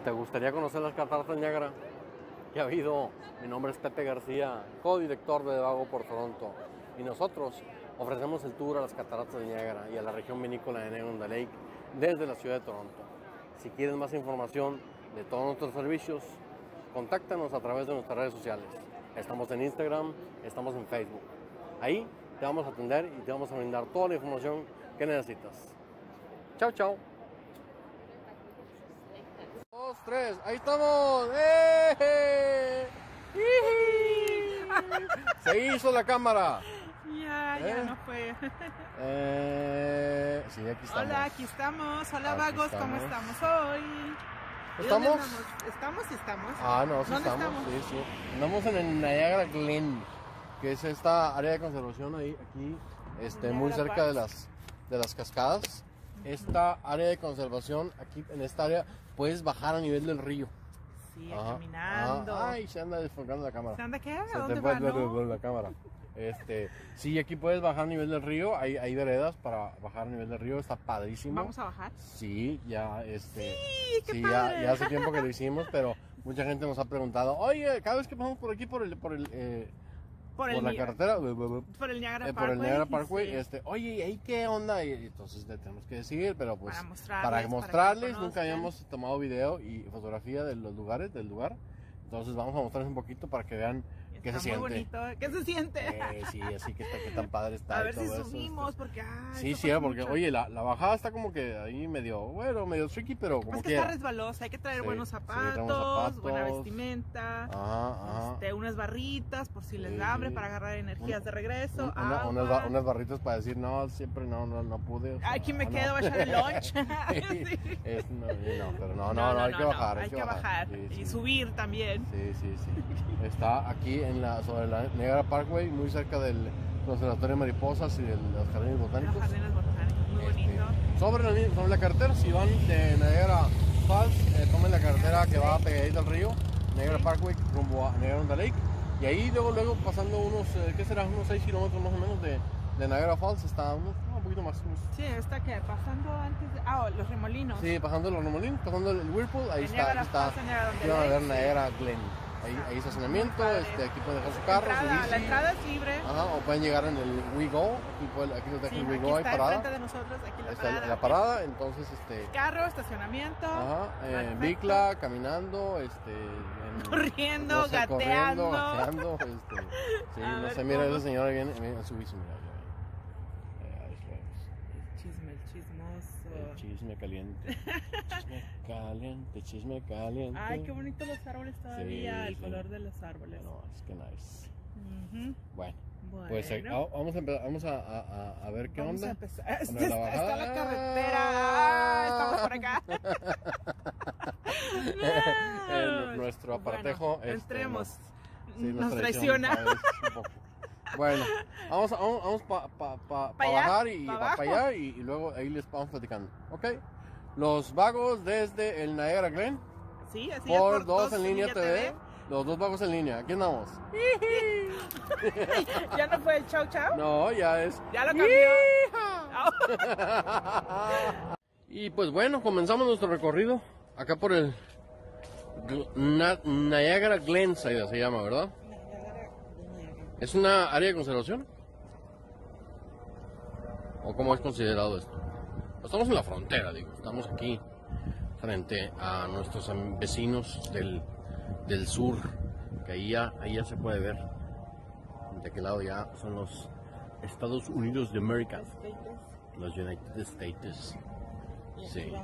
¿Te gustaría conocer las cataratas del Niágara? ¿Qué ha habido? Mi nombre es Pepe García, co-director de Vago por Toronto. Y nosotros ofrecemos el tour a las cataratas del Niágara y a la región vinícola de Niagara on the Lake desde la ciudad de Toronto. Si quieres más información de todos nuestros servicios, contáctanos a través de nuestras redes sociales. Estamos en Instagram, estamos en Facebook. Ahí te vamos a atender y te vamos a brindar toda la información que necesitas. Chao, chao. 2, 3, ahí estamos. ¡Eh! Se hizo la cámara. Ya no fue. Sí, aquí estamos. Hola, aquí estamos. Hola, Aquí vagos, estamos. ¿cómo estamos hoy? ¿Estamos? ¿Estamos y estamos? Ah, no, sí ¿Dónde estamos. Sí, sí. Andamos en el Niagara Glen, que es esta área de conservación ahí, aquí, muy Niagara cerca de Parks. las cascadas. Esta área de conservación, aquí en esta área, puedes bajar a nivel del río. Sí, Ajá, caminando. ajá. Ay, se anda desfocando la cámara. ¿Se anda qué? Se ¿A dónde te va, puede ver no? la cámara. Sí, aquí puedes bajar a nivel del río, hay veredas para bajar a nivel del río, está padrísimo. ¿Vamos a bajar? Sí, ya, qué sí, padre. ya hace tiempo que lo hicimos, pero mucha gente nos ha preguntado, oye, cada vez que pasamos por aquí, por la carretera, Por el Niagara Parkway. por el Niagara Parkway, sí. oye, ¿y ahí qué onda? Y entonces le tenemos que decir, pero pues Para mostrarles, nunca conozcan. habíamos tomado video y fotografía de los lugares, del lugar. Entonces vamos a mostrarles un poquito para que vean qué se Está siente. muy bonito. ¿Qué se siente? Sí, así que qué tan padre está. A y ver si todo eso, subimos, porque... Sí, esto sí, pasa porque mucho. oye, la bajada está como que ahí medio tricky, pero como Es que quiera. está resbalosa, hay que traer Sí, buenos sí, zapatos, traemos zapatos. buena vestimenta, Ajá. unas barritas por si les Sí, da hambre sí. para agarrar energías de regreso, Unas barritas para decir, no, siempre no pude. O sea, aquí me no. quedo, voy a echar el lunch. Sí, Sí. pero no, hay que bajar. Hay que bajar Sí, y sí. subir también. Sí. Está aquí sobre la Niagara Parkway, muy cerca del Conservatorio de Mariposas y de los Jardines Los Botánicos. jardines botánicos, muy bonito. Sobre la carretera, si van de Niagara Falls, tomen la carretera que va pegadita al río, Niagara Parkway, rumbo a Niagara on the Lake. Y ahí luego pasando unos, ¿qué será? Unos 6 kilómetros más o menos de Niagara Falls, está un poquito más. Sí, está que pasando antes de... los remolinos. Sí, pasando los remolinos, pasando el Whirlpool, ahí En está. Niagara Aquí está. Falls, en Niagara on the Aquí van a ver Lake, sí. Niagara Glen. Ahí estacionamiento, Padre. aquí pueden dejar su carro, su bici. La entrada es libre. Ajá, o pueden llegar en el WeGo, aquí nos deja Sí, el aquí WeGo, hay está parada. enfrente de nosotros, aquí Ahí la está parada. la parada, entonces Carro, estacionamiento. ajá, perfecto. bicla, caminando, Corriendo, no sé, gateando. gateando, sí, A no ver, sé, mira, ¿cómo? esa señora viene en su bici, mira, ahí está. El chismoso. El chisme caliente, chisme caliente. Ay, qué bonitos los árboles todavía, Sí, el sí. color de los árboles. No, es que nice. Ujú. Bueno, Bueno, pues vamos a ver qué vamos onda. a empezar. Con la bajada. Está la carretera. Estamos por acá. Nuestro apartejo Bueno, entremos. sí, Nos traiciona. un poco. Bueno, vamos para allá, bajar y pa' para abajo. allá y luego ahí les vamos platicando. ¿Ok? Los vagos desde el Niagara Glen Sí, así es. por 2 en línea TV. Los 2 vagos en línea. Aquí andamos. Ya no fue el chau chau. No, ya es. Ya lo cambió. Y pues bueno, comenzamos nuestro recorrido acá por el Niagara Glenside, se llama, ¿verdad? ¿Es una área de conservación? ¿O cómo es considerado esto? Estamos en la frontera, digo, estamos aquí frente a nuestros vecinos del sur, que ahí ya se puede ver de qué lado ya son los Estados Unidos de América, los United States. Sí.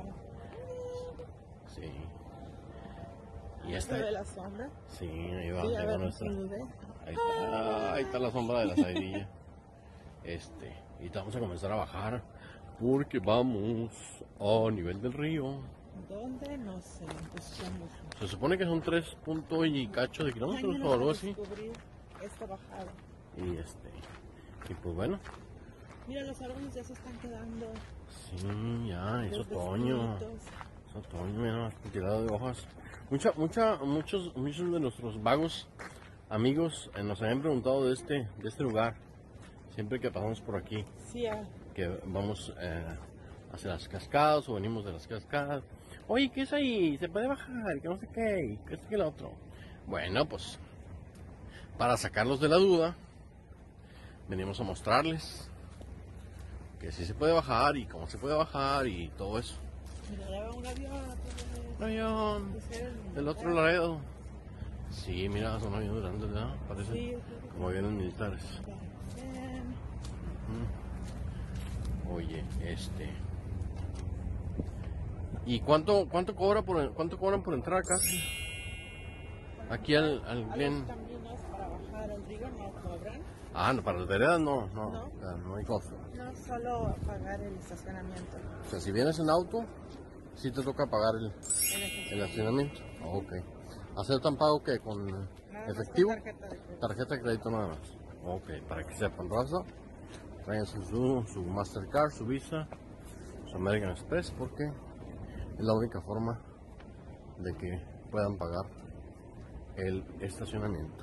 Y esta de la sombra. sí, ahí va, Sí, ahí a va ver, nuestra. salude. Ahí está la sombra de la saidilla. Y vamos a comenzar a bajar porque vamos a nivel del río. ¿Dónde? No sé. Empezamos. Se supone que son 3 puntos y cacho de kilómetros o algo así. Descubrir esta bajada. Y pues bueno, Mira, los árboles ya se están quedando. sí, ya, es los otoño. vestiditos. Es otoño, mira, más tirado de hojas. Muchos de nuestros vagos amigos nos habían preguntado de este lugar. Siempre que pasamos por aquí, Sí, que vamos hacia las cascadas o venimos de las cascadas Oye, ¿qué es ahí? ¿Se puede bajar? Que no sé qué, que este que el otro. Bueno, pues, para sacarlos de la duda, venimos a mostrarles que sí se puede bajar y cómo se puede bajar y todo eso. Mira, ya veo un avión. Un avión del otro Laredo. Sí, mira, son aviones grandes, ¿verdad? Parecen Sí, como aviones militares. bien. Oye, ¿y cuánto cobran por entrar acá? Aquí al Glen. También es para bajar el río, no cobran. Ah, no, para las veredas no No. hay costo. No, solo pagar el estacionamiento. O sea, si vienes en auto, sí te toca pagar el El estacionamiento. Ok. ¿Hacer tan pago que con Nada más efectivo? con tarjeta de crédito. Tarjeta de crédito nada más. Ok, para que sepan, raza. Traigan su Mastercard, su Visa, su American Express, porque es la única forma de que puedan pagar el estacionamiento.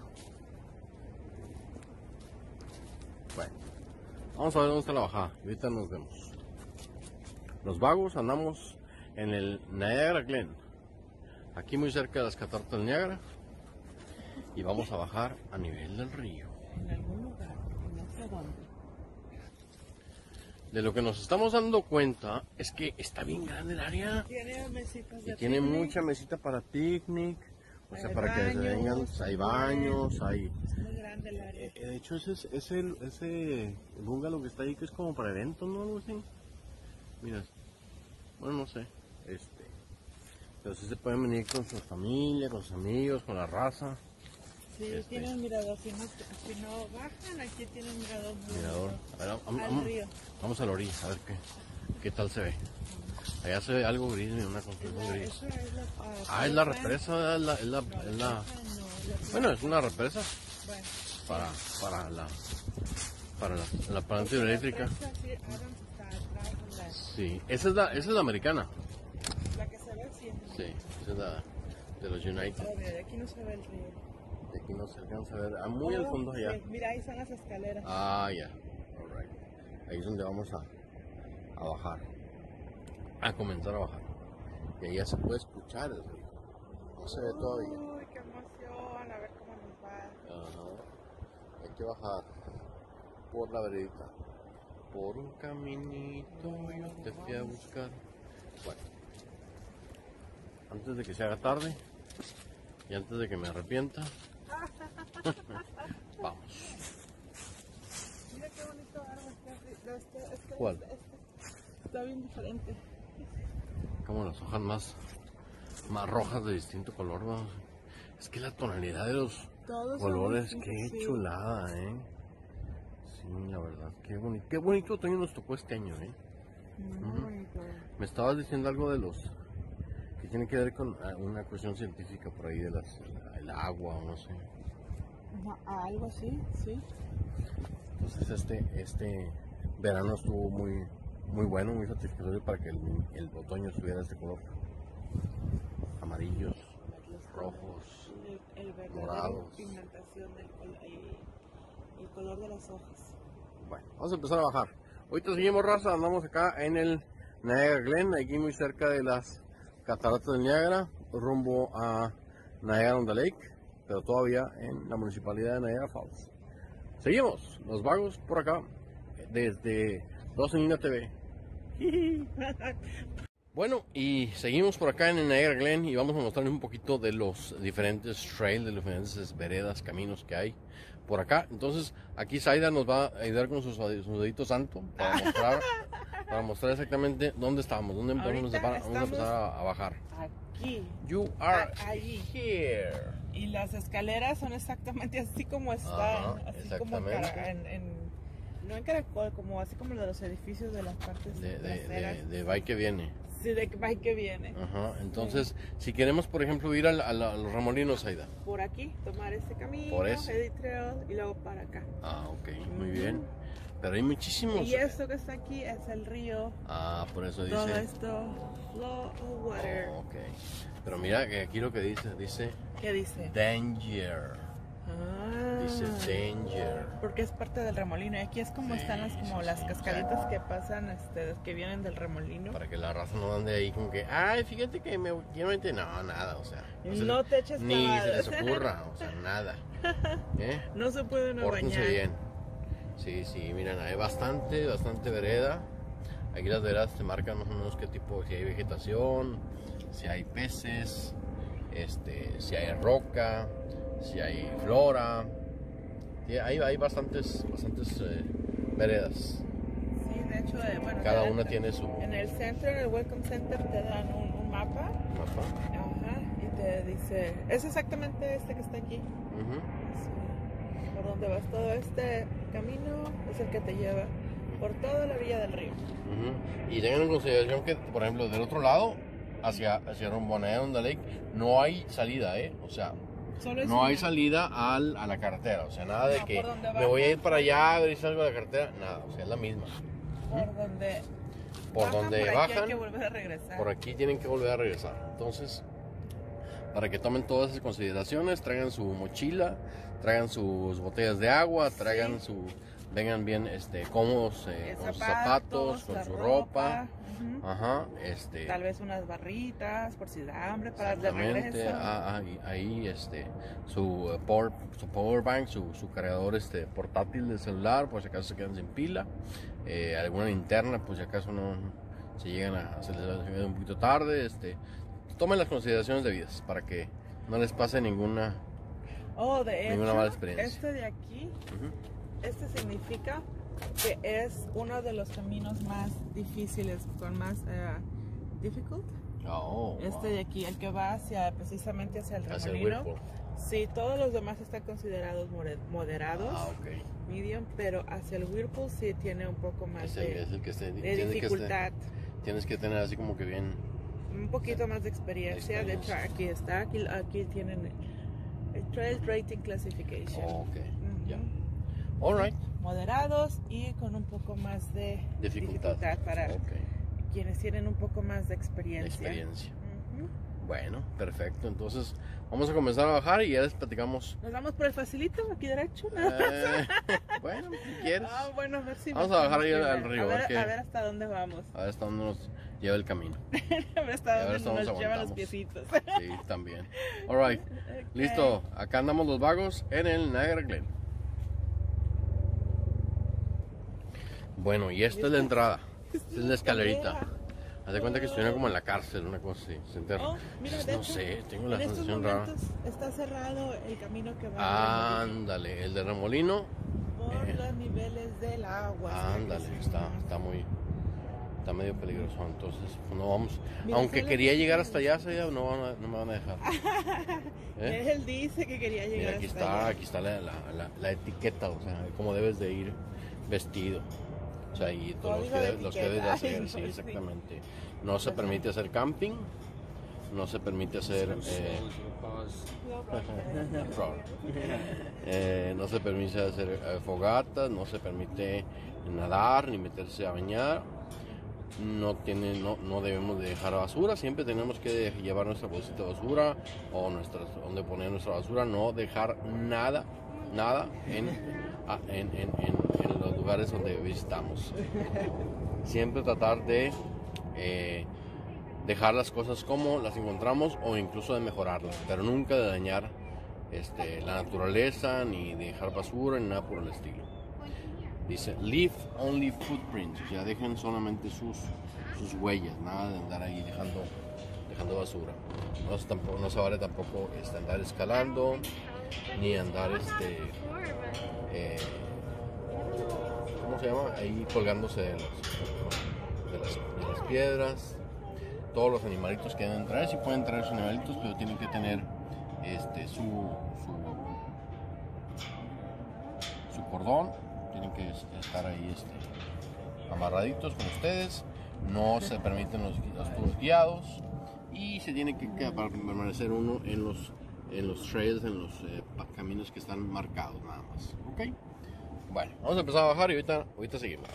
Bueno, vamos a ver dónde está la bajada. Ahorita nos vemos. Los vagos andamos en el Niagara Glen, aquí muy cerca de las cataratas del Niágara, y vamos a bajar a nivel del río. En algún lugar, no sé dónde. De lo que nos estamos dando cuenta es que está bien grande el área Tiene mesitas y de tiene picnic. mucha mesita para picnic, o sea, Hay para que se vengan, baños, hay baños, hay... Es muy grande el área. De hecho, ese bungalow que está ahí, que es como para eventos, ¿no? Algo así. Mira, bueno, no sé, pero sí se pueden venir con su familia, con sus amigos, con la raza. Sí, tiene un mirador. Si no bajan, aquí tiene un mirador. Muy Mirador. bonito. A ver, Al río. vamos a la orilla, a ver qué tal se ve. Allá se ve algo gris, mira, una construcción gris. Esa es la, Ah, es la represa, bueno, es una represa Bueno, para la planta hidroeléctrica. esa sí, Adams está atrás, Sí, esa es la americana. la que se ve sí. Sí, esa es la de los United. Oh, mira, de aquí no se ve el río. De aquí no se alcanza a ver, muy al fondo allá. Sí, mira, ahí son las escaleras. Ah, ya, alright. Ahí es donde vamos a bajar, a comenzar a bajar. Y ahí ya se puede escuchar el río. No se ve todavía. Uy, qué emoción, a ver cómo nos va. Ajá. Hay que bajar por la veredita. Por un caminito yo te fui a buscar. Bueno, antes de que se haga tarde y antes de que me arrepienta, vamos. Mira qué bonito árbol. ¿Cuál? Está bien diferente. Como las hojas más rojas de distinto color, ¿no? Es que la tonalidad de los Todos colores, son qué distintos, sí. chulada, Sí, la verdad, qué bonito otoño nos tocó este año, Muy bonito. Me estabas diciendo algo de los que tiene que ver con una cuestión científica por ahí de el agua o no sé. Algo así, sí. Entonces este verano estuvo muy bueno, muy satisfactorio para que el otoño estuviera de este color. Amarillos, rojos, El verdadero morados. pigmentación el color de las hojas. Bueno, vamos a empezar a bajar. Ahorita seguimos, raza, andamos acá en el Niagara Glen, aquí muy cerca de las cataratas del Niágara, rumbo a Niagara on the Lake, pero todavía en la municipalidad de Niagara Falls. Seguimos, los vagos por acá, desde 12 Niña TV. Bueno, y seguimos por acá en el Niagara Glen y vamos a mostrarles un poquito de los diferentes trails, de las diferentes veredas, caminos que hay por acá. Entonces, aquí Zaida nos va a ayudar con su dedito santo para mostrar exactamente dónde estamos, dónde vamos a empezar a bajar. Aquí. You are allí. here. Y las escaleras son exactamente así como están, Ajá, así como no en caracol, como así como de los edificios de las partes traseras. De bike que viene. Sí, de bike que viene. Ajá, entonces, si queremos, por ejemplo, ir a los remolinos, Zaida. Por aquí, tomar este camino, Por ese. Eddy Trail, y luego para acá. Ah, ok, muy bien. Pero hay muchísimos. Y esto que está aquí es el río. Ah, por eso dice. Todo esto, flow of water. Oh, ok. Pero mira que aquí lo que dice ¿Qué dice? danger. Dice danger. Porque es parte del remolino. Y aquí es como están las cascaditas que pasan, que vienen del remolino. Para que la raza no ande ahí como que, ay, fíjate que quiero meter. No, nada, o sea. No te eches ni se les ocurra, o sea, nada. No se puede uno Pórtense bañar. bien. Sí, miren, hay bastante vereda. Aquí las veredas te marcan más o menos qué tipo, si hay vegetación, si hay peces, si hay roca, si hay flora. Hay bastantes veredas. Sí, de hecho, bueno, Cada una tiene su en el centro, en el Welcome Center, te dan un mapa. Ajá, y te dice, es exactamente este que está aquí. Sí, por donde vas, todo este camino es el que te lleva por toda la orilla del río. Y tengan en consideración que, por ejemplo, del otro lado, hacia rumbo a Onondaga Lake, no hay salida, o sea, no hay salida a la carretera, o sea, nada de que me voy a ir para allá a ver si salgo de la carretera, nada, o sea, es la misma. Por donde bajan, hay que volver a regresar. Por aquí tienen que volver a regresar. Entonces, para que tomen todas esas consideraciones, traigan su mochila, traigan sus botellas de agua, traigan vengan bien cómodos con sus zapatos, con su ropa. Ajá, tal vez unas barritas por si da hambre para el de regreso. Ahí su power bank, su cargador portátil de celular, por si acaso se quedan sin pila, alguna linterna, pues si acaso no se les llega un poquito tarde, tomen las consideraciones debidas para que no les pase ninguna mala experiencia. Este de aquí, este significa que es uno de los caminos más difíciles, con más difficult. De aquí, el que va precisamente hacia el remolino. Sí, todos los demás están considerados moderados, medium, pero hacia el Whirlpool sí tiene un poco más de dificultad. Tienes que tener así como que bien... Un poquito más de experiencia. De hecho, aquí tienen el Trail Rating Classification. Ya. All right. Moderados y con un poco más de dificultad para quienes tienen un poco más de experiencia. Bueno, perfecto. Entonces vamos a comenzar a bajar y ya les platicamos. ¿Nos vamos por el facilito aquí derecho? Bueno, si quieres. Bueno, a ver si vamos a bajar ahí al río. A ver hasta dónde vamos. A ver hasta dónde nos lleva el camino. A ver hasta dónde nos llevan los piecitos. Sí, también. All right. Listo. Acá andamos los vagos en el Niagara Glen. Bueno, y esta es la entrada. Esta es la escalerita. Haz de cuenta que estuviera como en la cárcel, una cosa así. Se enterra. No sé, tengo la sensación rara. Está cerrado el camino que va. Ándale, el de remolino. Por los niveles del agua. Ándale, está medio peligroso. Entonces, no vamos. Aunque quería llegar hasta allá, no me van a dejar. Él dice que quería llegar hasta allá. Aquí está la etiqueta, o sea, cómo debes de ir vestido. O sea, y todos los que debes de hacer, sí, exactamente. No se permite hacer camping, no se permite hacer no se permite hacer fogatas, no se permite nadar ni meterse a bañar. No debemos de dejar basura, siempre tenemos que llevar nuestra bolsita de basura o donde poner nuestra basura, no dejar nada en los lugares donde visitamos. Siempre tratar de dejar las cosas como las encontramos o incluso de mejorarlas, pero nunca de dañar la naturaleza, ni dejar basura, ni nada por el estilo. Dice, leave only footprints, o sea, dejen solamente sus huellas, nada de andar ahí dejando basura. No se vale tampoco andar escalando, ni andar ¿cómo se llama? Ahí colgándose de las piedras. Todos los animalitos que deben traer, sí pueden traer sus animalitos, pero tienen que tener su cordón, tienen que estar ahí amarraditos con ustedes. No se permiten los tours guiados y se tiene que permanecer uno en los trails, en los caminos que están marcados nada más. ¿Ok? Bueno, vamos a empezar a bajar y ahorita seguimos.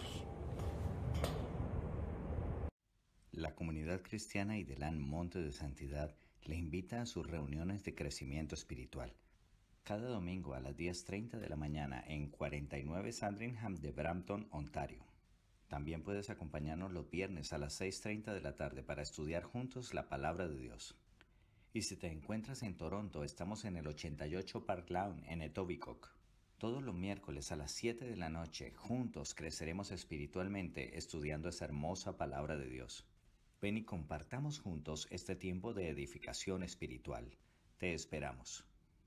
La comunidad cristiana Idelán Monte de Santidad le invita a sus reuniones de crecimiento espiritual. cada domingo a las 10:30 de la mañana en 49 Sandringham de Brampton, Ontario. También puedes acompañarnos los viernes a las 6:30 de la tarde para estudiar juntos la Palabra de Dios. Y si te encuentras en Toronto, estamos en el 88 Park Lawn en Etobicoke. Todos los miércoles a las 7 de la noche, juntos creceremos espiritualmente estudiando esa hermosa Palabra de Dios. Ven y compartamos juntos este tiempo de edificación espiritual. Te esperamos.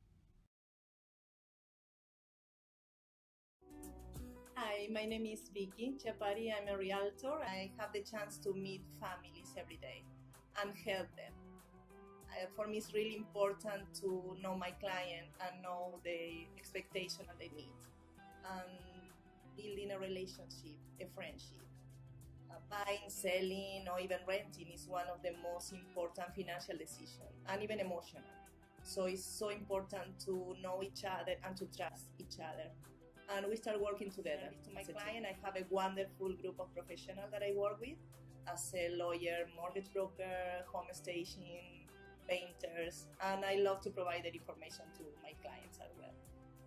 Hi, my name is Vicky Chapari. I'm a realtor. I have the chance to meet families every day and help them. For me, it's really important to know my client and know the expectation and the need. And building a relationship, a friendship. Buying, selling, or even renting is one of the most important financial decisions, and even emotional. So it's so important to know each other and to trust each other. And we start working together. To my client, I have a wonderful group of professionals that I work with, as a lawyer, mortgage broker, home staging, painters, and I love to provide that information to my clients as well.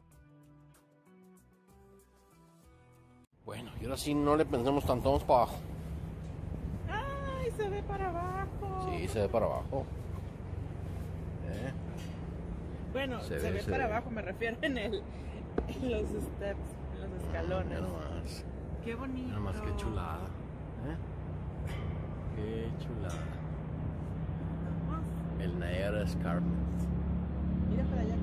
Bueno, y ahora sí no le pensemos tanto, vamos para abajo. ¡Ay, se ve para abajo! Sí, se ve para abajo. Bueno, se ve para abajo, me refiero en los steps, en los escalones. Mira nomás. ¡Qué bonito! Mira nomás, qué chulada. Qué chulada. El Niagara Escarpment. Mira para allá.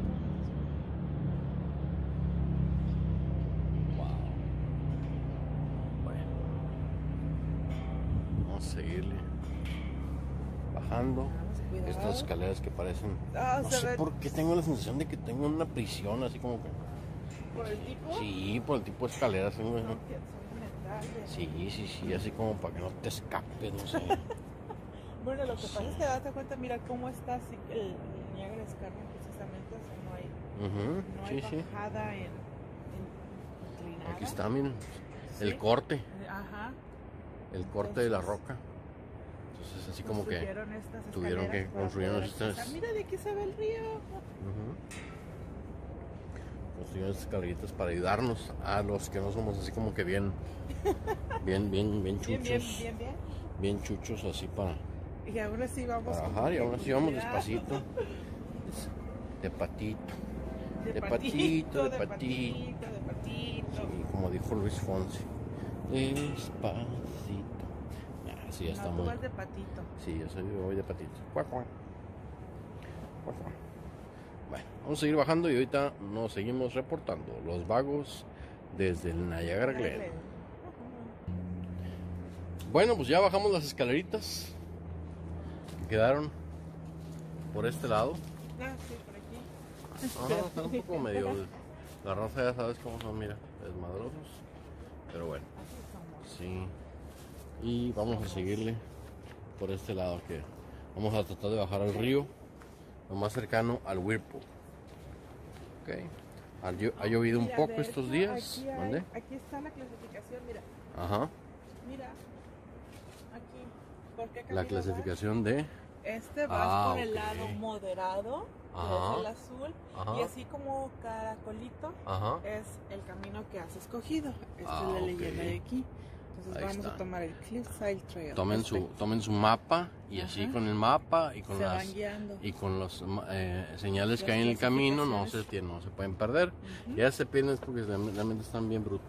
Wow. Bueno. Vamos a seguirle bajando. Cuidado. Estas escaleras que parecen... no se sé ve... por qué tengo la sensación de que tengo una prisión, así como que... ¿Por el tipo? Sí, por el tipo de escaleras. Son metales. Sí, así como para que no te escapes, no sé. Bueno, lo que pasa es que date cuenta, mira cómo está así el Niagara Escarpment precisamente, o sea, no hay bajada en inclinada. Aquí está, miren, ¿Sí? el corte. Ajá. El corte de la roca. Entonces así como que tuvieron que construir estas... Mira, de aquí se ve el río. Construyeron estas escaleritas para ayudarnos a los que no somos así como que bien chuchos. Bien chuchos, así para... Y aún así vamos para bajar, y aún así vamos despacito. De patito. Sí, como dijo Luis Fonsi. Despacito. Sí, ya está muy... de patito. Sí, yo voy de patito. Bueno, vamos a seguir bajando y ahorita nos seguimos reportando los vagos desde el Niagara Glen. Bueno, pues ya bajamos las escaleritas que quedaron por este lado. Sí, por aquí. Ajá, está un poco medio... La raza ya sabes cómo son, mira, desmadrosos. Pero bueno, sí. Y vamos a seguirle por este lado, que vamos a tratar de bajar al río, lo más cercano al Whirlpool. Ok. Ha llovido un poco estos días. Aquí está la clasificación, mira. Ajá. Mira, aquí. ¿Por qué La clasificación de... vas por el lado moderado, Ajá. que es el azul, Ajá. y así como caracolito Ajá. es el camino que has escogido. Esta es la leyenda de aquí. Entonces Ahí vamos está. a tomar el Cliffside Trail. Tomen su mapa y así con el mapa y con se van guiando. y con los señales que hay en el camino no se pueden perder. Ya se pierden porque realmente están bien brutos,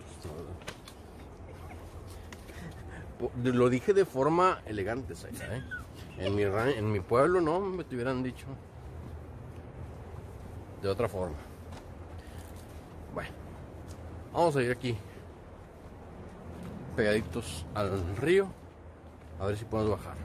la verdad. Lo dije de forma elegante, Zaira, en mi pueblo no me te hubieran dicho de otra forma. Bueno, vamos a ir aquí pegaditos al río a ver si podemos bajar.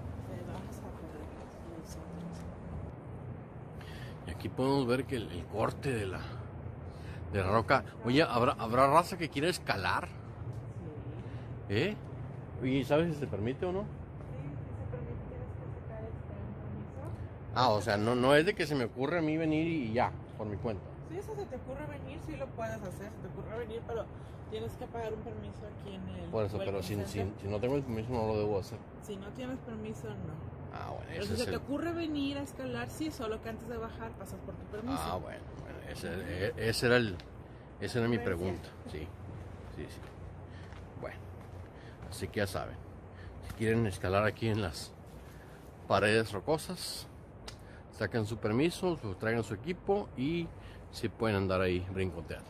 Y aquí podemos ver que el corte de la roca. Oye, ¿habrá raza que quiera escalar? Sí. ¿Y sabes si se permite o no? Sí, se permite, tienes que sacar un permiso. O sea, no es de que se me ocurre a mí venir y ya, por mi cuenta. Sí, eso se te ocurre venir, sí lo puedes hacer, se te ocurre venir, pero tienes que pagar un permiso aquí en el... Por eso, pero si no tengo el permiso no lo debo hacer. Si no tienes permiso, no. Ah, bueno, pero si se te ocurre venir a escalar, sí, solo que antes de bajar pasas por tu permiso. Ah, bueno, esa era mi pregunta. Sí. Bueno, así que ya saben, si quieren escalar aquí en las paredes rocosas, saquen su permiso, traigan su equipo y si pueden andar ahí brincoteando.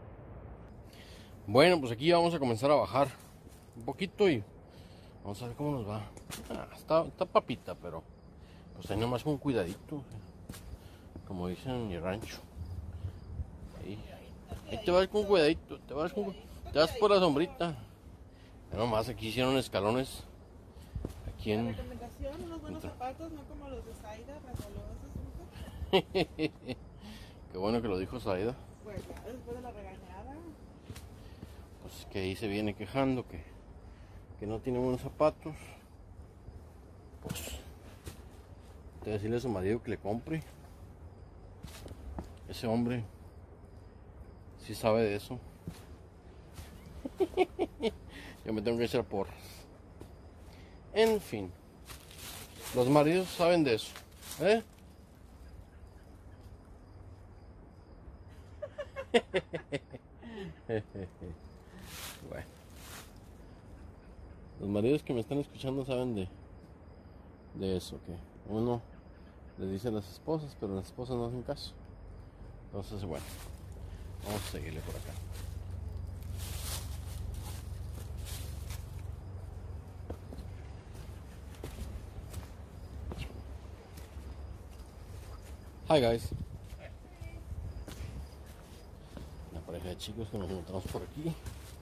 Bueno, pues aquí vamos a comenzar a bajar un poquito y vamos a ver cómo nos va. Está papita, pero pues ahí nomás con cuidadito, como dicen en mi rancho. Ahí te vas con cuidadito, te vas por la sombrita. Nomás aquí hicieron escalones. Aquí en... La recomendación, unos buenos zapatos, no como los de Zaida, resbalosos. Qué bueno que lo dijo Zaida. Pues ya después de la regañada. Pues que ahí se viene quejando que no tiene buenos zapatos. Pues te voy a decirle a su marido que le compre. Ese hombre sí sabe de eso. Yo me tengo que echar porras. En fin, los maridos saben de eso, ¿eh? Bueno, los maridos que me están escuchando saben de eso, que uno le dice a las esposas, pero las esposas no hacen caso. Entonces, bueno, vamos a seguirle por acá. Hi guys. Una pareja de chicos que nos encontramos por aquí.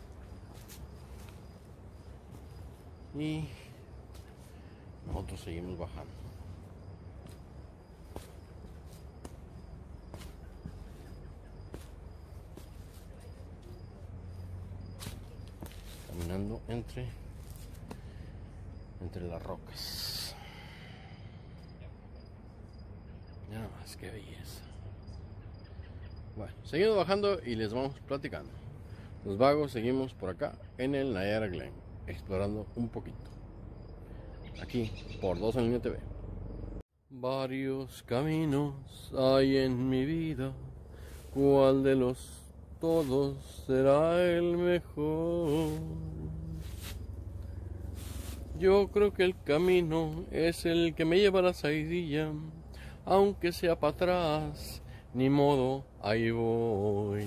Y nosotros seguimos bajando. Caminando entre las rocas. Nada más, qué belleza. Bueno, seguimos bajando y les vamos platicando. Los vagos seguimos por acá en el Niagara Glen, explorando un poquito. Aquí, por 2 en Línea TV. Varios caminos hay en mi vida. ¿Cuál de los todos será el mejor? Yo creo que el camino es el que me lleva a la Saidilla. Aunque sea para atrás, ni modo, ahí voy.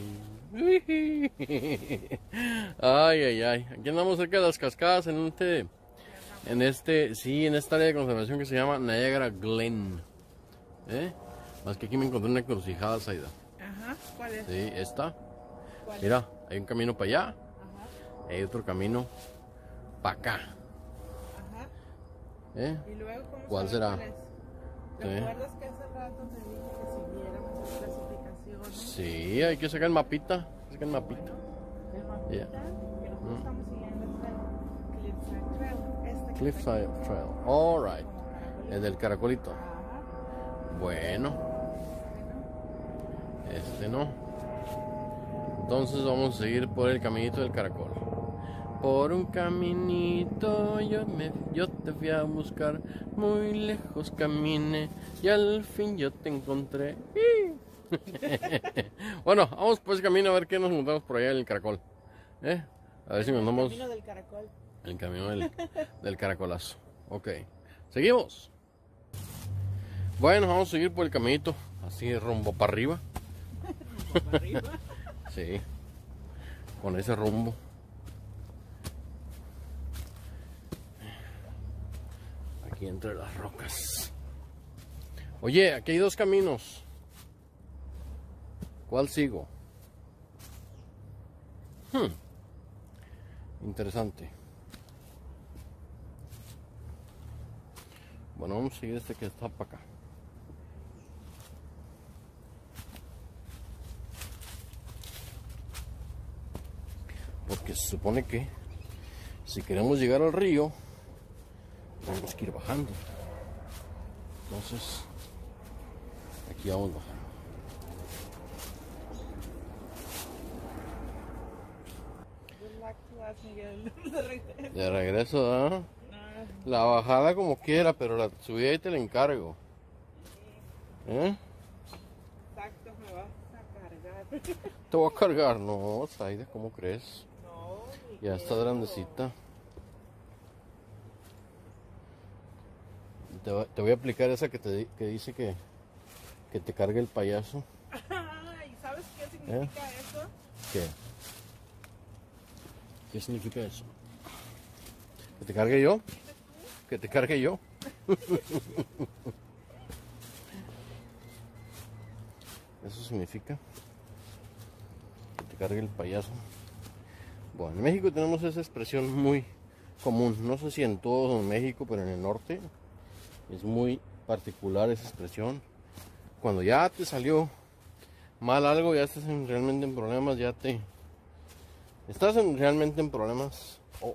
Ay. Aquí andamos cerca de las cascadas en esta área de conservación que se llama Niagara Glen. Más que aquí me encontré una encrucijada, Zaida. Ajá, ¿cuál es? Sí, esta. ¿Cuál es? Mira, hay un camino para allá. Ajá. Hay otro camino para acá. Ajá. ¿Y luego, cuál será? ¿Te acuerdas que hace rato te dije que siguiéramos las clasificaciones? Sí, hay que sacar el mapita. El mapita que nosotros estamos siguiendo es el Cliffside Trail. Cliffside Trail. Alright. El del caracolito. Ajá. Bueno. Este no. Entonces vamos a seguir por el caminito del caracol. Por un caminito yo te fui a buscar, muy lejos caminé y al fin yo te encontré. Bueno, vamos por ese camino a ver qué nos encontramos por allá en el caracol. A ver si nos vamos. El camino del caracol. El camino del caracolazo. Ok, seguimos. Bueno, vamos a seguir por el caminito, así rumbo para arriba. ¿Para arriba? Sí, con ese rumbo. Aquí entre las rocas. Oye, aquí hay 2 caminos. ¿Cuál sigo? Interesante. Bueno, vamos a seguir este que está para acá. Porque se supone que si queremos llegar al río tenemos que ir bajando. Entonces aquí vamos bajando. Miguel, De regreso, ¿eh? No, La bajada como quiera, pero la subida ahí te la encargo. ¿Eh? Exacto, me vas a cargar. Te voy a cargar, no, Zaida, ¿cómo crees? No, Ya está grandecita. Te voy a aplicar esa que dice que te cargue el payaso. ¿Y sabes qué significa eso? ¿Qué? ¿Qué significa eso? ¿Que te cargue yo? ¿Que te cargue yo? Eso significa que te cargue el payaso. Bueno, en México tenemos esa expresión muy común. No sé si en todo México, pero en el norte es muy particular esa expresión. Cuando ya te salió mal algo, ya estás realmente en problemas, realmente en problemas,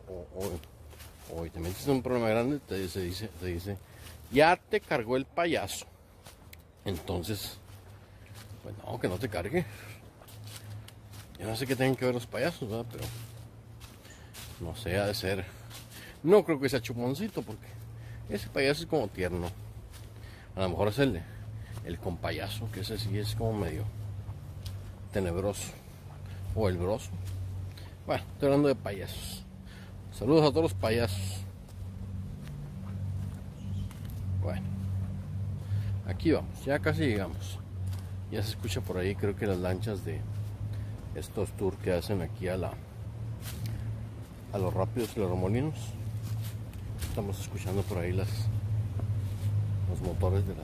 o te metes en un problema grande, te dice, ya te cargó el payaso. Entonces, pues no, que no te cargue. Yo no sé qué tienen que ver los payasos, ¿verdad? Pero no sé, ha de ser. No creo que sea Chuponcito, porque ese payaso es como tierno. A lo mejor es el compayaso, que ese sí es como medio tenebroso. O el broso. Bueno, estoy hablando de payasos. Saludos a todos los payasos. Bueno, aquí vamos, ya casi llegamos. Ya se escucha por ahí, creo que las lanchas de estos tours que hacen aquí a los Rápidos y los Remolinos. Estamos escuchando por ahí los motores de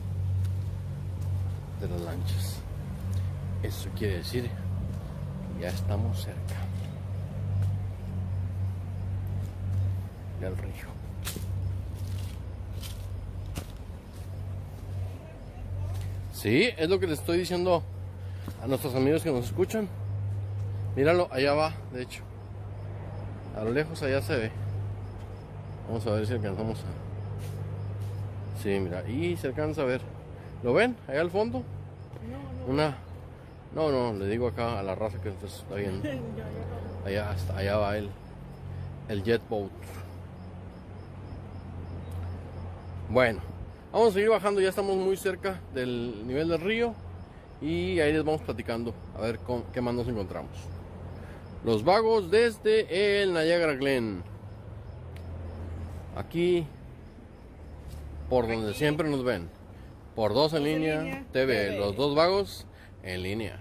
las lanchas. Eso quiere decir que ya estamos cerca del río. Sí, es lo que les estoy diciendo a nuestros amigos que nos escuchan. Míralo, allá va, de hecho. A lo lejos allá se ve. Vamos a ver si alcanzamos a... Sí, mira, y se alcanza a ver. ¿Lo ven? Allá al fondo. No, le digo acá a la raza que está viendo. Allá va el jet boat. Bueno, vamos a seguir bajando, ya estamos muy cerca del nivel del río. Y ahí les vamos platicando a ver qué más nos encontramos. Los Vagos desde el Niagara Glen. Aquí, por donde siempre nos ven. Por Dos en Línea TV. Los Dos Vagos en línea.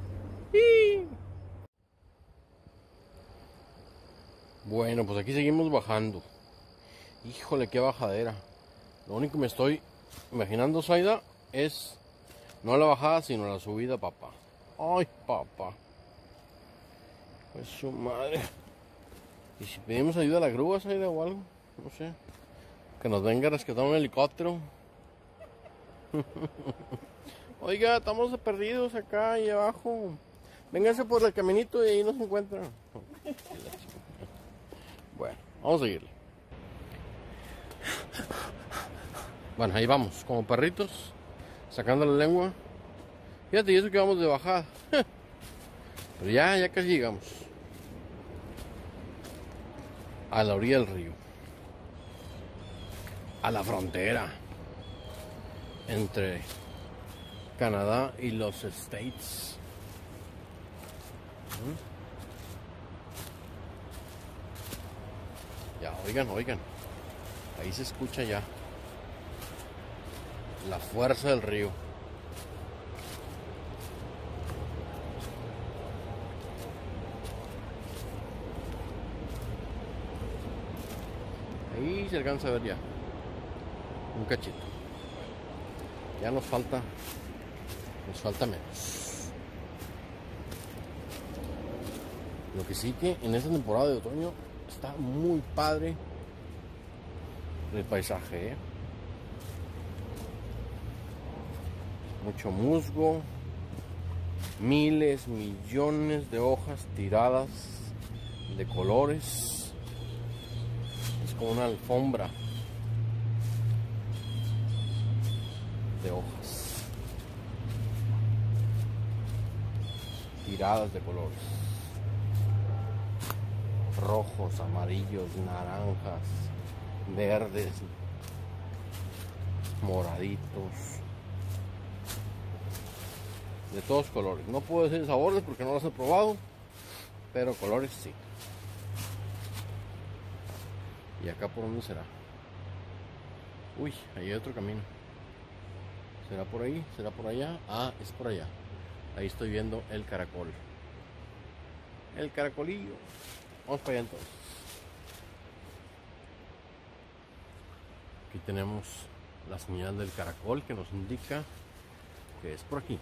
Bueno, pues aquí seguimos bajando. Híjole, qué bajadera. Lo único que me estoy imaginando, Zaida, es no la bajada, sino la subida, papá. Ay, papá. Pues su madre. ¿Y si pedimos ayuda a la grúa, Zaida, o algo? No sé. Que nos venga a rescatar un helicóptero. Oiga, estamos perdidos acá y abajo. Vénganse por el caminito y ahí nos encuentran. Bueno, vamos a seguirle. Bueno, ahí vamos, como perritos, sacando la lengua. Fíjate, y eso que vamos de bajada. Pero ya casi llegamos a la orilla del río, a la frontera entre Canadá y los States. Ya, oigan, ahí se escucha ya la fuerza del río. Ahí se alcanza a ver ya un cachito. Ya nos falta menos. Lo que sí que en esta temporada de otoño está muy padre el paisaje, ¿eh? Mucho musgo, miles, millones de hojas tiradas de colores. Es como una alfombra de hojas tiradas de colores. Rojos, amarillos, naranjas, verdes, moraditos, de todos colores. No puedo decir sabores porque no los he probado, pero colores sí. ¿Y acá por dónde será? Uy, ahí hay otro camino. ¿Será por ahí? ¿Será por allá? Ah, es por allá. Ahí estoy viendo el caracol. El caracolillo. Vamos para allá entonces. Aquí tenemos la señal del caracol que nos indica que es por aquí.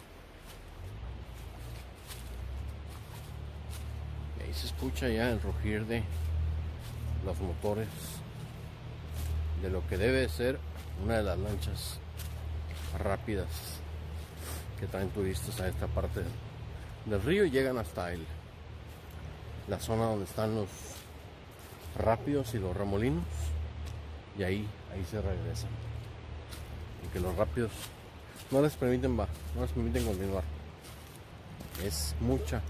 Y ahí se escucha ya el rugir de los motores de lo que debe ser una de las lanchas rápidas que traen turistas a esta parte del río y llegan hasta la zona donde están los rápidos y los remolinos, y ahí se regresan, porque los rápidos no les permiten continuar. Es mucha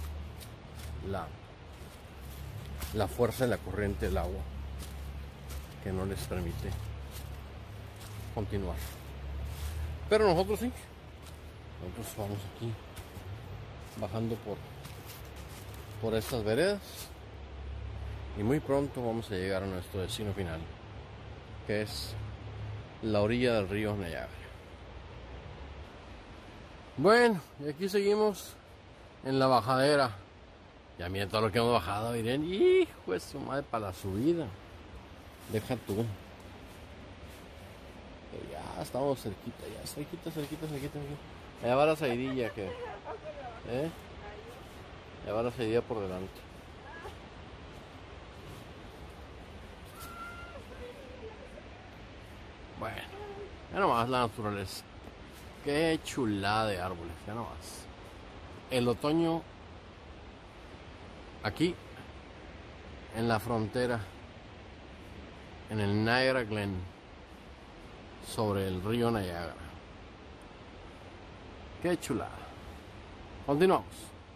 la fuerza de la corriente del agua que no les permite continuar. Pero nosotros sí. Nosotros vamos aquí bajando por estas veredas y muy pronto vamos a llegar a nuestro destino final, que es la orilla del río Niágara. Bueno, y aquí seguimos en la bajadera. Ya miren todo lo que hemos bajado, miren. Hijo de su madre, para la subida. Deja tú. Pero ya estamos cerquita, ya cerquita. Allá va la saidilla que. Allá va la saidilla por delante. Bueno, ya nomás la naturaleza. Qué chulada de árboles, ya nomás. El otoño aquí en la frontera, en el Niagara Glen, sobre el río Niágara. Qué chulada. Continuamos.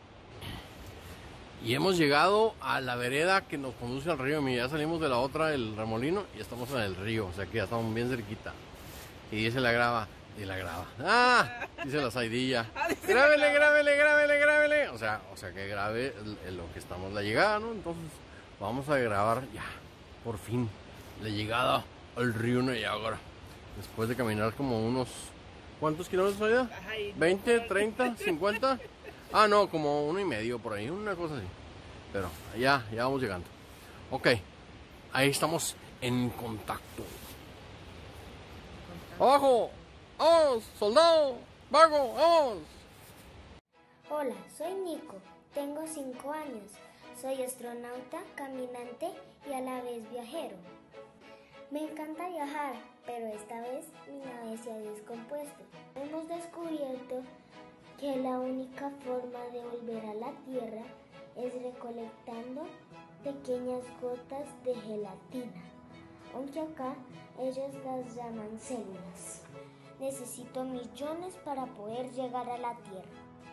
Y hemos llegado a la vereda que nos conduce al río. Mira, ya salimos de la otra, el remolino, y estamos en el río. O sea que ya estamos bien cerquita. Y dice la grava. ¡Ah! Dice la saidilla. Grábele. O sea que grabe lo que estamos, la llegada, ¿no? Entonces vamos a grabar ya, por fin, la llegada al río Niágara. Después de caminar como unos... ¿Cuántos kilómetros allá? ¿20, 30, 50? Ah, no, como 1,5 por ahí, una cosa así. Pero ya vamos llegando. Ok, ahí estamos en contacto. ¡Abajo! ¡Vamos, soldado! ¡Vago! ¡Vamos! Hola, soy Nico, tengo 5 años. Soy astronauta, caminante y a la vez viajero. Me encanta viajar, pero esta vez mi nave se ha descompuesto. Hemos descubierto que la única forma de volver a la Tierra es recolectando pequeñas gotas de gelatina, aunque acá ellos las llaman células. Necesito millones para poder llegar a la Tierra.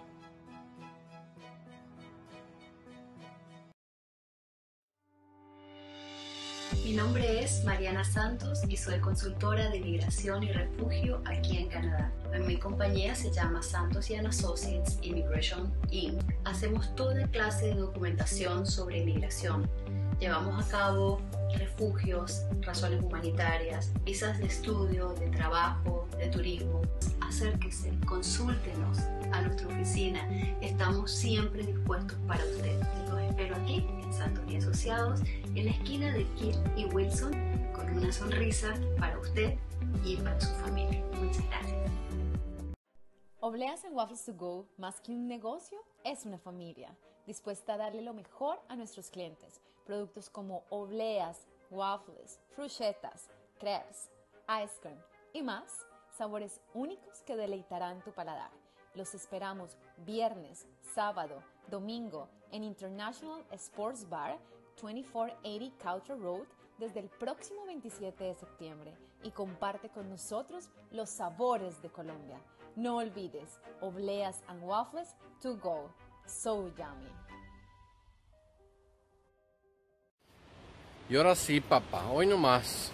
Mi nombre es Mariana Santos y soy consultora de migración y refugio aquí en Canadá. Mi compañía se llama Santos & Associates Immigration Inc. Hacemos toda clase de documentación sobre inmigración. Llevamos a cabo refugios, razones humanitarias, visas de estudio, de trabajo, de turismo. Acérquese, consúltenos a nuestra oficina. Estamos siempre dispuestos para usted. Los espero aquí en Santos & Asociados, en la esquina de Kill y Wilson, con una sonrisa para usted y para su familia. Muchas gracias. Obleas and Waffles to Go, más que un negocio, es una familia, dispuesta a darle lo mejor a nuestros clientes. Productos como obleas, waffles, fruchetas, crepes, ice cream y más, sabores únicos que deleitarán tu paladar. Los esperamos viernes, sábado, domingo en International Sports Bar, 2480 Country Road, desde el próximo 27 de septiembre y comparte con nosotros los sabores de Colombia. No olvides, Obleas and Waffles to Go. So yummy. Y ahora sí, papá, hoy nomás,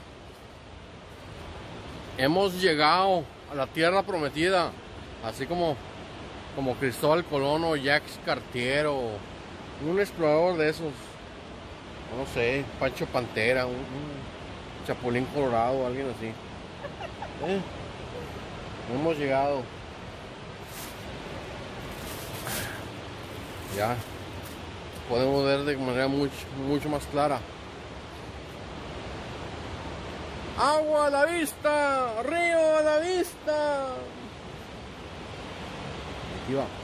hemos llegado a la tierra prometida, así como Cristóbal Colón o Jacques Cartier o un explorador de esos, no sé, Pancho Pantera, un Chapulín Colorado, alguien así. Hemos llegado. Ya podemos ver de manera mucho más clara. Agua a la vista, río a la vista. Aquí vamos.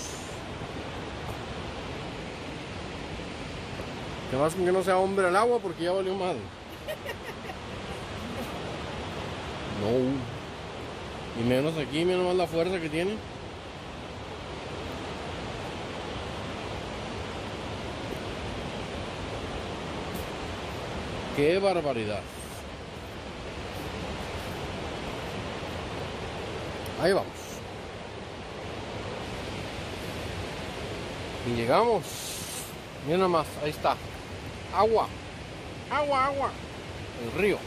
Que más que no sea hombre al agua porque ya valió madre. No. Y menos aquí, mira nomás la fuerza que tiene. ¡Qué barbaridad! Ahí vamos. Y llegamos. Mira nomás, ahí está. Agua. Agua, agua. El río.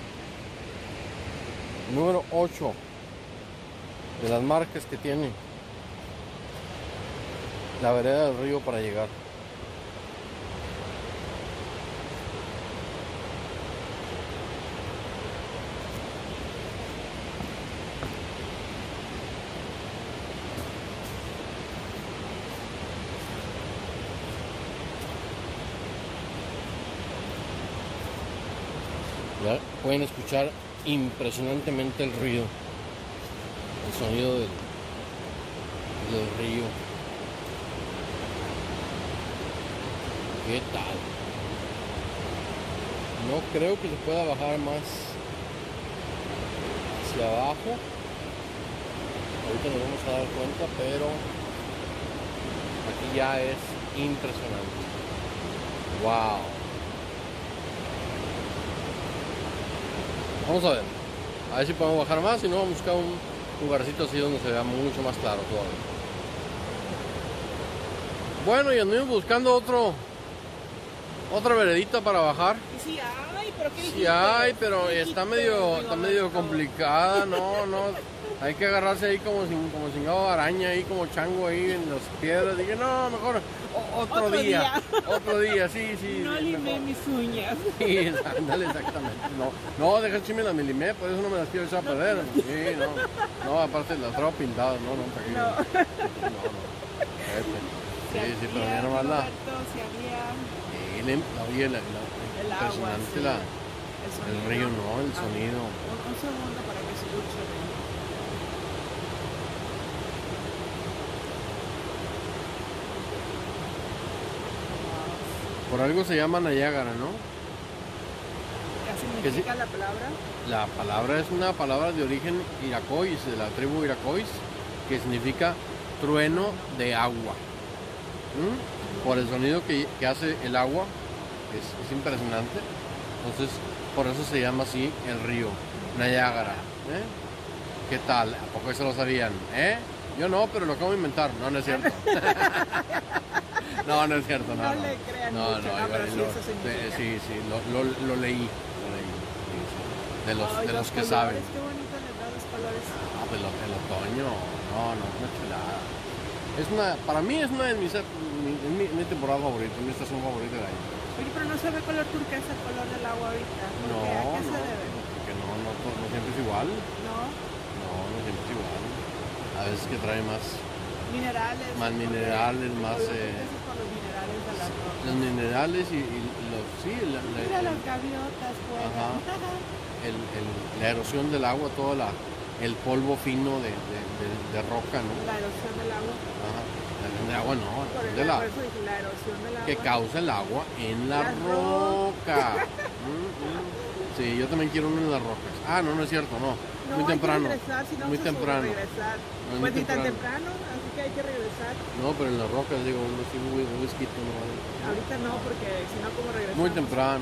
Número 8 de las marcas que tiene la vereda del río para llegar. Ya pueden escuchar impresionantemente el ruido, el sonido del río. ¿Qué tal? No creo que se pueda bajar más hacia abajo. Ahorita nos vamos a dar cuenta, pero aquí ya es impresionante. ¡Wow! Vamos a ver si podemos bajar más, si no vamos a buscar un lugarcito así donde se vea mucho más claro todavía. Bueno, y anduvimos buscando otra veredita para bajar. Sí hay, pero ¿qué dijiste? Sí hay, pero está medio complicada, no, hay que agarrarse ahí como cingado araña ahí, como chango ahí en las piedras. Dije, no, mejor otro día, sí. No limé mis uñas. Sí, ándale, exactamente. No, deja chime las milimé, por eso no me las quiero echar a perder. Sí, no, aparte las traigo pintadas, no. Sí, pero mira nomás la impresionante el río, ¿no? El sonido. Un segundo para que se escuche. Por algo se llama Niágara, ¿no? ¿Qué significa la palabra? La palabra es una palabra de origen iracois, de la tribu iracois, que significa trueno de agua. Por el sonido que hace el agua, es impresionante. Entonces, por eso se llama así el río, Niágara. ¿Qué tal? ¿A poco eso lo sabían? Yo no, pero lo acabo de inventar. No es cierto. No es cierto, no. No le crean mucho, pero sí eso significa. Sí, lo leí. De los que saben. Qué bonito les da los colores. El otoño, una chulada. Para mí es una de mis mi temporada favorita, mi estación favorita del año. Oye, pero no se ve color turquesa el color del agua ahorita. No, ¿A qué se debe? Porque no siempre es igual. No siempre es igual. A veces que trae más minerales. Más minerales, más por los minerales de la roca. Los minerales y los Mira las gaviotas, pues. Ajá. La erosión del agua, todo el polvo fino de roca, ¿no? La erosión del agua. Ajá. De agua no, la erosión del agua. Que causa el agua en la roca. Sí, yo también quiero uno en las rocas. No es cierto, no. Muy temprano. Regresar, si no muy temprano. No, pues ni tan temprano, así que hay que regresar. No, pero en las rocas, digo, un whisky no. Ahorita no, porque si no, ¿cómo regresar? Muy temprano.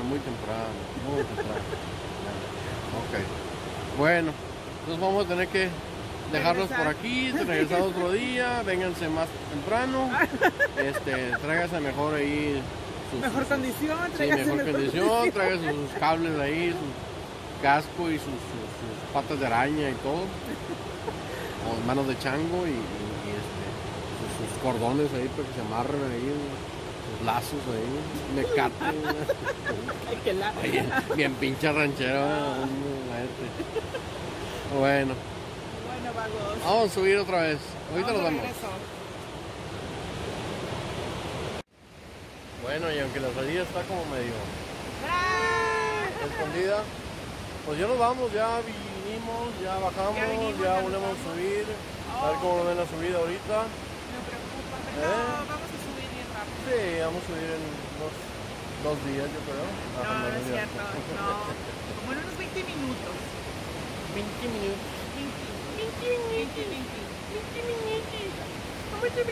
Ok. Bueno, entonces vamos a tener que dejarlos por aquí, regresar otro día, vénganse más temprano, tráigase mejor ahí mejor condición, traiga sus cables ahí, su casco y sus patas de araña y todo, o manos de chango y sus cordones ahí para que se amarren ahí, sus lazos ahí, mecate. Bien pinche ranchero. Bueno, vagos. Vamos a subir otra vez. Ahorita nos vemos. Bueno, y aunque la salida está como medio escondida, pues ya nos vamos, ya vinimos, ya bajamos, ya volvemos a subir. A ver cómo ven la subida ahorita. Me preocupa, pero vamos a subir bien rápido. Sí, vamos a subir en unos 2 días, yo creo. No, es cierto, no. Como en unos 20 minutos. 20 minutos. No es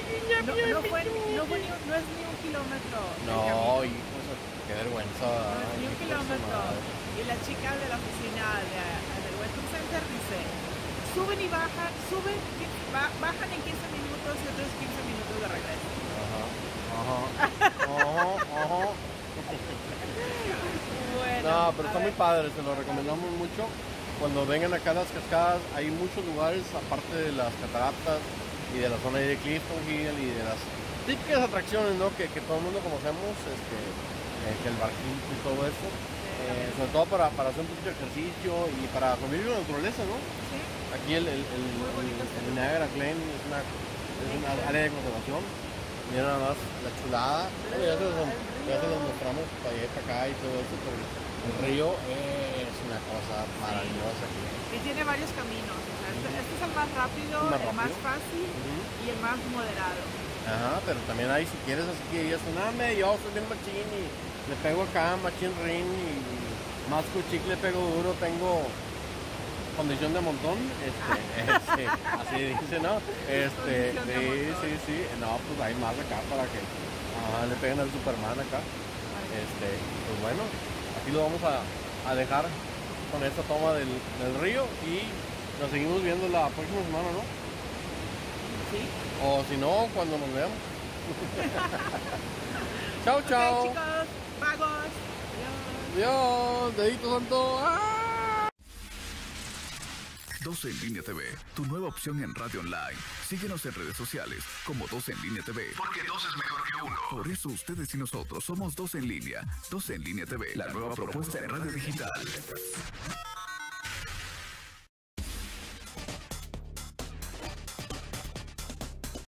ni un kilómetro. No, qué vergüenza. No es ni un kilómetro. Y la chica de la oficina del Western Center dice, suben y bajan, bajan en 15 minutos y otros 15 minutos de regreso. Bueno, no, pero está muy padre, se lo recomendamos mucho. Cuando vengan acá a las cascadas, hay muchos lugares, aparte de las cataratas y de la zona ahí de Clifton Hill y de las típicas atracciones, ¿no? que todo el mundo conocemos, que el barquito y todo eso. Sobre todo para hacer un poquito de ejercicio y para convivir con la naturaleza, ¿no? Sí. Aquí el Niagara Glen es una área de conservación. Miren nada más la chulada. Ya se los mostramos para allá, para acá y todo eso, pero el río es una cosa maravillosa aquí. Y tiene varios caminos. O sea, este es el más rápido, el más fácil y el más moderado. Ajá, pero también hay, si quieres, así que digas, yo soy bien machín y le pego acá, machín ring y masco chicle, pego duro, tengo condición de montón, así dice, ¿no? Sí, no, pues hay más acá para que le peguen al Superman acá. Pues bueno, aquí lo vamos a dejar con esta toma del río y nos seguimos viendo la próxima semana, ¿no? Sí. O si no, cuando nos veamos. Chao, chao. Okay, chicos, vagos. Adiós, dedito santo. ¡Ah! 12 en Línea TV, tu nueva opción en radio online. Síguenos en redes sociales como 12 en Línea TV. Porque 2 es mejor que 1. Por eso ustedes y nosotros somos 12 en Línea. 12 en Línea TV, la nueva propuesta en radio digital.